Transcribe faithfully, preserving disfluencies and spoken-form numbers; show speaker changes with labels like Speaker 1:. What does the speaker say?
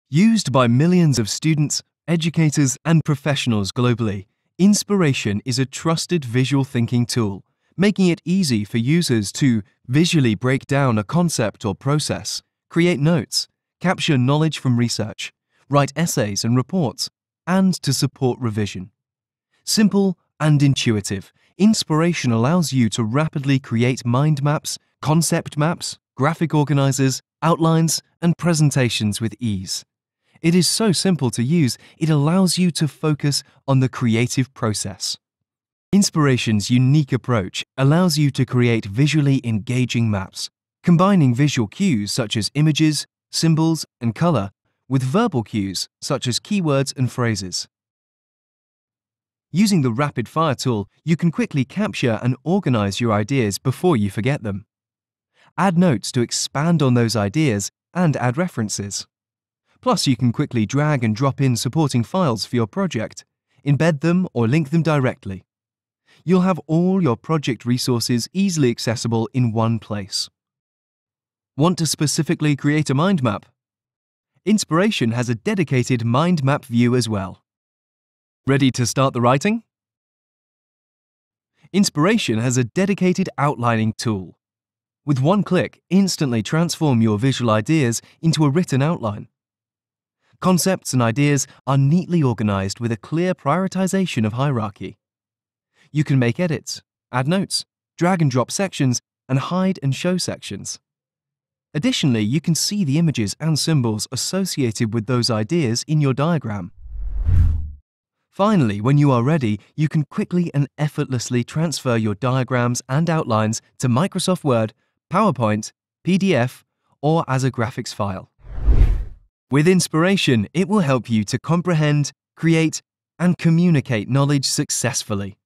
Speaker 1: Used by millions of students, educators, and professionals globally, Inspiration is a trusted visual thinking tool, making it easy for users to visually break down a concept or process, create notes, capture knowledge from research, write essays and reports, and to support revision. Simple and intuitive, Inspiration allows you to rapidly create mind maps, concept maps, graphic organizers, outlines, and presentations with ease. It is so simple to use, it allows you to focus on the creative process. Inspiration's unique approach allows you to create visually engaging maps, combining visual cues such as images, symbols, and color with verbal cues such as keywords and phrases. Using the Rapid Fire tool, you can quickly capture and organize your ideas before you forget them. Add notes to expand on those ideas and add references. Plus, you can quickly drag and drop in supporting files for your project, embed them or link them directly. You'll have all your project resources easily accessible in one place. Want to specifically create a mind map? Inspiration has a dedicated mind map view as well. Ready to start the writing? Inspiration has a dedicated outlining tool. With one click, instantly transform your visual ideas into a written outline. Concepts and ideas are neatly organized with a clear prioritization of hierarchy. You can make edits, add notes, drag and drop sections, and hide and show sections. Additionally, you can see the images and symbols associated with those ideas in your diagram. Finally, when you are ready, you can quickly and effortlessly transfer your diagrams and outlines to Microsoft Word, PowerPoint, P D F, or as a graphics file. With Inspiration, it will help you to comprehend, create, and communicate knowledge successfully.